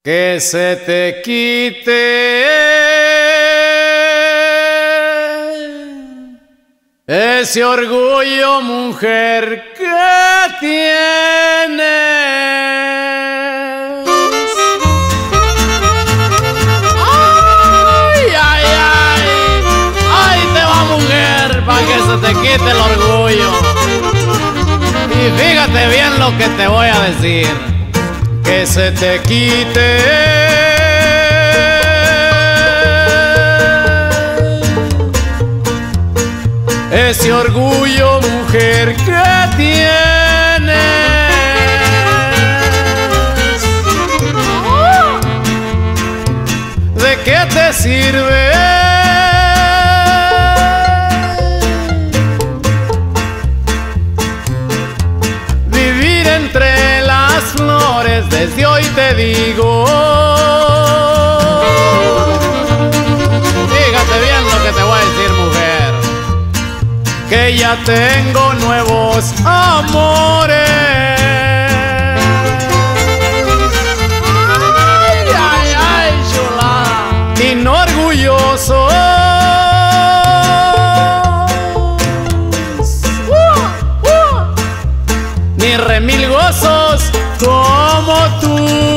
que se te quite ese orgullo, mujer, que tienes. Ay, ay, ay, ay, te va, mujer, para que se te quite el orgullo. Y fíjate bien lo que te voy a decir, que se te quite ese orgullo, mujer, que tienes. ¿De qué te sirve vivir entre las flores? Desde hoy te digo, fíjate bien lo que te voy a decir, mujer, que ya tengo nuevos amores. Ay, ay, ay, chulada. Y no orgullosos, ni remilgosos como tú.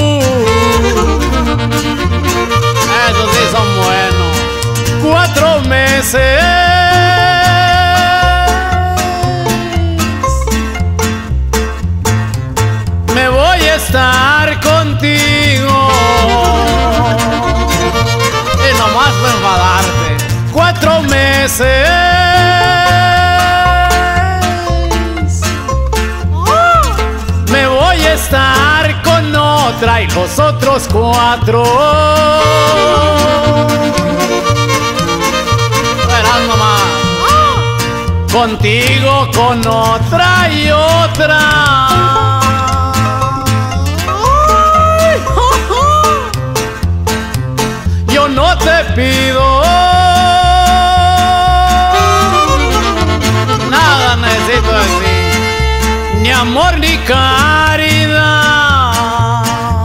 Esos sí son buenos. 4 meses me voy a estar contigo, y nomás para enfadarte. 4 meses me voy a estar con otra, y los otros 4 verás nomás, contigo, con otra y otra. Yo no te pido nada, necesito de ti, ni amor ni caridad.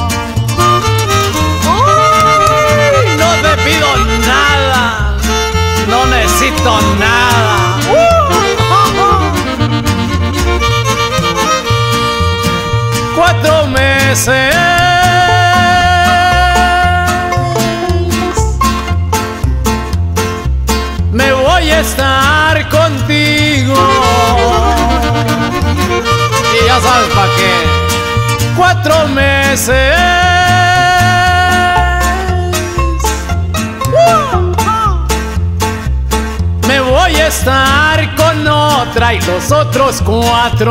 No te pido nada, no necesito nada. 4 meses me voy a estar contigo, y ya sabes pa' qué. 4 meses me voy a estar con otra, y los otros 4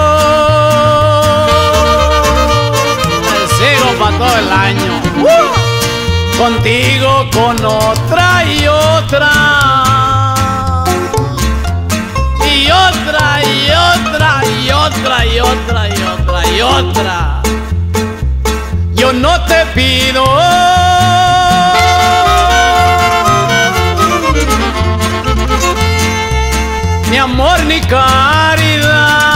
me sigo pa' todo el año. Contigo, con otra y otra, y otra y otra y otra y otra y otra y otra. Yo no te pido ni amor ni caridad.